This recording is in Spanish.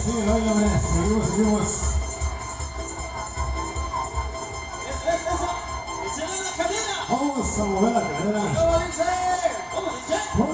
sigue el baile, hombre. Seguimos, seguimos. ¡Esa es la cadera! Vamos a mover la cadera. ¿Cómo dice? ¿Cómo dice?